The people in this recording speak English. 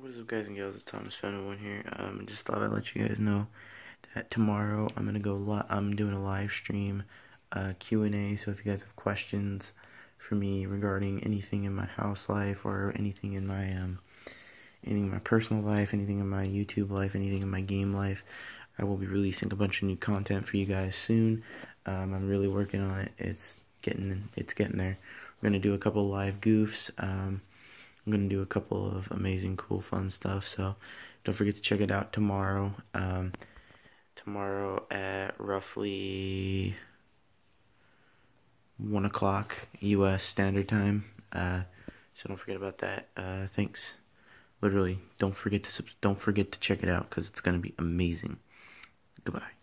What is up, guys and gals? It's Thomas Fenowin here. Just thought I'd let you guys know that tomorrow I'm gonna go I'm doing a live stream, Q&A. So if you guys have questions for me regarding anything in my house life or anything in my personal life, anything in my YouTube life, anything in my game life, I will be releasing a bunch of new content for you guys soon. I'm really working on it. It's getting there. We're gonna do a couple live goofs. I'm going to do a couple of amazing, cool, fun stuff, so don't forget to check it out tomorrow. Tomorrow at roughly 1 o'clock U.S. Standard Time, so don't forget about that. Thanks. Literally, don't forget to check it out, because it's going to be amazing. Goodbye.